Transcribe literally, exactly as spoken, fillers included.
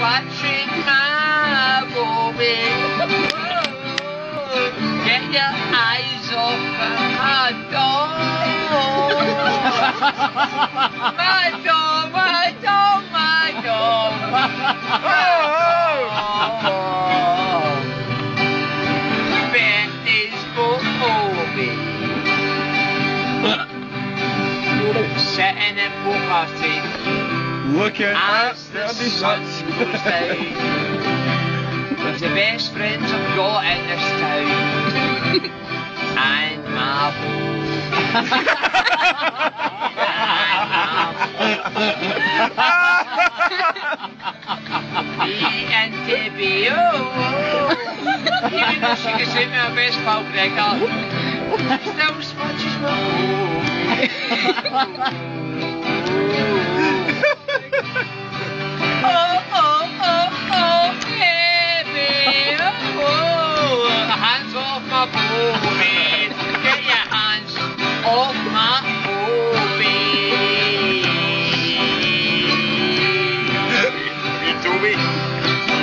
watching my movie. Get your eyes off my door. My door, my door, my door. Betty's movie. Sitting in poker seat. Looking at As the sun goes down, with the best friends I've got in this town, and my bow. Me and Debbie, oh, even though she can sing me her best pal Gregor, still smudges my bow. Oh, oh, oh, oh, baby, oh, hands off my booby, get your hands off my booby. You told me.